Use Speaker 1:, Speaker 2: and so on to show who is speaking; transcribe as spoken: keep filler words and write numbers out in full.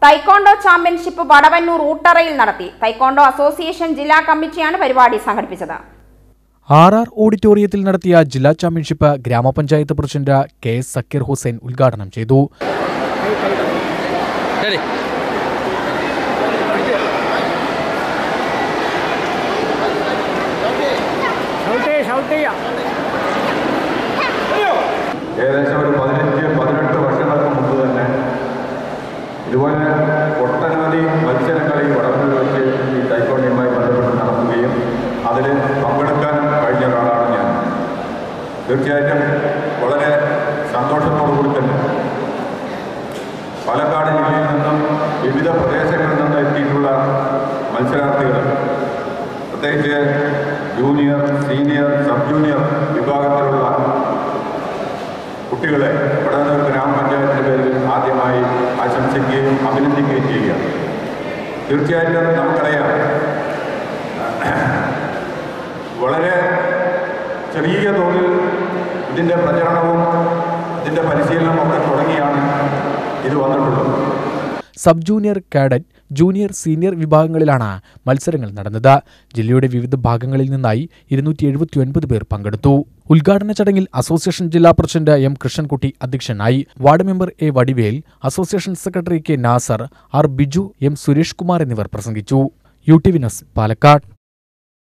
Speaker 1: Taekwondo championship Vadavannur ഊട്ടറയിൽ നടത്തി. Taekwondo association ജില്ലാ കമ്മിറ്റിയാണ് പരിപാടി സംഘടിപ്പിച്ചത്.
Speaker 2: ആർ ആർ ഓഡിറ്റോറിയത്തിൽ നടത്തിയ ജില്ലാ ചാമ്പ്യൻഷിപ്പ് ഗ്രാമപഞ്ചായത്ത് president K S Zakir Hussain ഉദ്ഘാടനം ചെയ്തു.
Speaker 3: ഏകദേശം ഒരു പതിനഞ്ച് പതിനെട്ട് വർഷങ്ങൾക്ക് മുമ്പ് തന്നെ ഇതുപോലെ ഒട്ടനവധി മത്സരങ്ങൾ ഈ വടവനൂർ വെച്ച് ഈ തൈക്കോണ്ടയുമായി ബന്ധപ്പെട്ട് നടത്തുകയും അതിൽ പങ്കെടുക്കാൻ കഴിഞ്ഞ ഒരാളാണ് ഞാൻ. തീർച്ചയായിട്ടും വളരെ സന്തോഷത്തോടു കൂടി തന്നെ പാലക്കാട് ജില്ലയിൽ നിന്നും വിവിധ പ്രദേശങ്ങളിൽ നിന്നും എത്തിയിട്ടുള്ള മത്സരാർത്ഥികൾ, പ്രത്യേകിച്ച് ജൂനിയർ, സീനിയർ, സബ് ജൂനിയർ വിഭാഗത്തിലുള്ള കുട്ടികളെ വടവനൂർ ഗ്രാമപഞ്ചായത്തിൻ്റെ പേരിൽ ആദ്യമായി ആശംസിക്കുകയും അഭിനന്ദിക്കുകയും ചെയ്യുക. തീർച്ചയായിട്ടും നമുക്കറിയാം, വളരെ ചെറിയ തോതിൽ ഇതിൻ്റെ പ്രചരണവും ഇതിൻ്റെ പരിശീലനവും ഒക്കെ തുടങ്ങിയാണ് ഇത് വന്നിട്ടുള്ളത്.
Speaker 2: Sub junior, cadet, junior, senior വിഭാഗങ്ങളിലാണ് മത്സരങ്ങൾ നടന്നത്. ജില്ലയുടെ വിവിധ ഭാഗങ്ങളിൽ നിന്നായി ഇരുന്നൂറ്റി എഴുപത്തി ഒൻപത് പേർ പങ്കെടുത്തു. ഉദ്ഘാടന ചടങ്ങിൽ അസോസിയേഷൻ ജില്ലാ പ്രസിഡന്റ് എം കൃഷ്ണൻകുട്ടി അധ്യക്ഷനായി. Ward member A Vadivel, association secretary K Nasar, R Biju, M Suresh Kumar എന്നിവർ പ്രസംഗിച്ചു. U T V news, Palakkad.